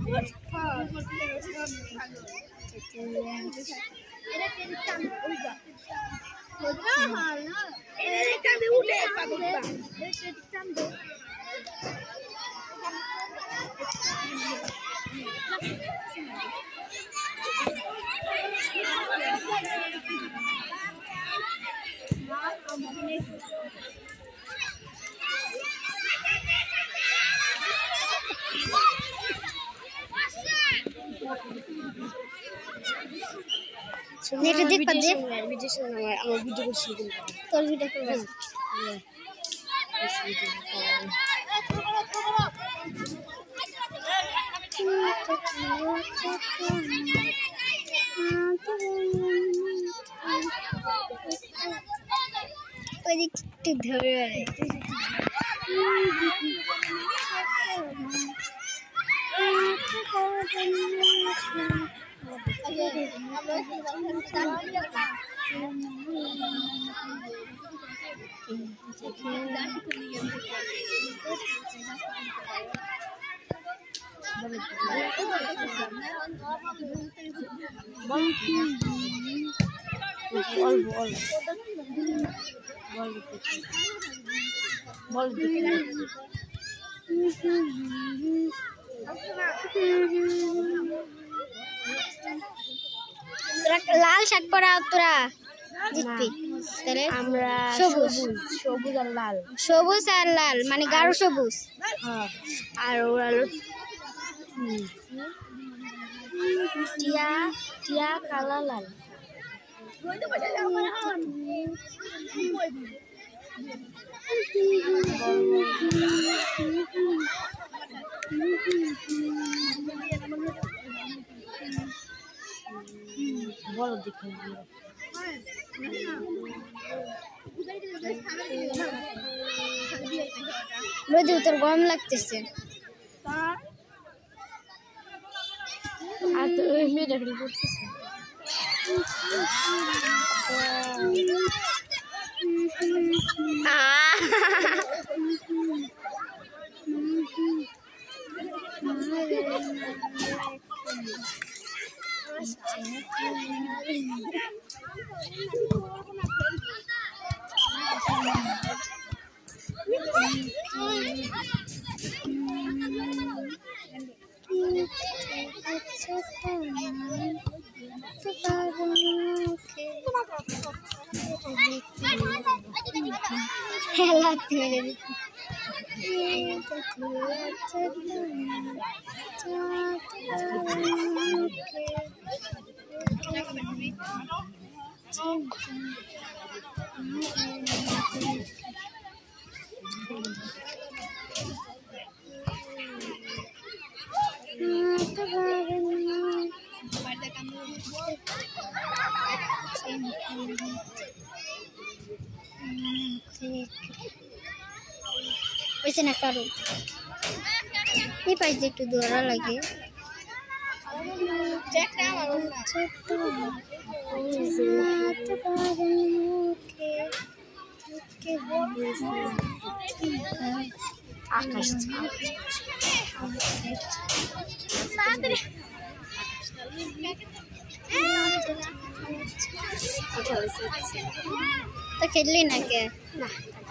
net देख पर देख वीडियो से हम वीडियो को शुरू कर वीडियो को लाल শার্ট পরা তোরা জিতবি তাহলে আমরা সবুজ সবুজ আর লাল মানে গাঢ় সবুজ আর ওরা টিয়া টিয়া কালা লাল বলো দেখো রোদে তোর গরম লাগতেছে আর তো ওই মেয়েটা ফেলে করতেছে वैसे ना करो ये पास देख तो दोरा लगे आकाश तो खेलली ना के ना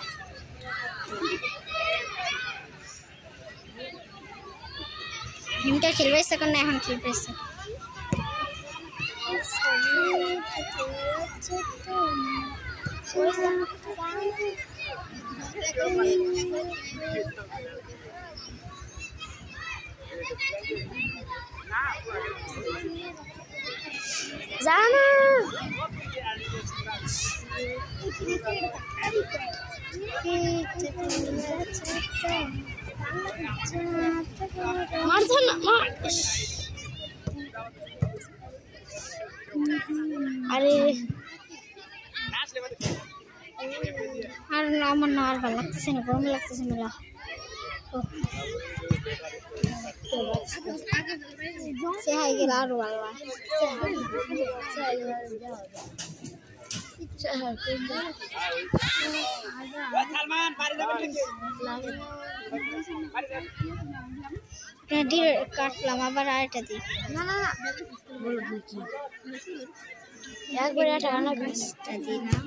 हिमटा खेलबे सकन ना हम खेलबे से जाना अरे अरे আমার না আর ভালো লাগতেছে না গরম লাগতেছে মেলা সে হাই গেল আর ভালো সালমান বাড়ি যাবেন কাটলাম আবার আরেকটা দিই না না না বলো দেখি একবার একটা রান্না কাজটা দিই না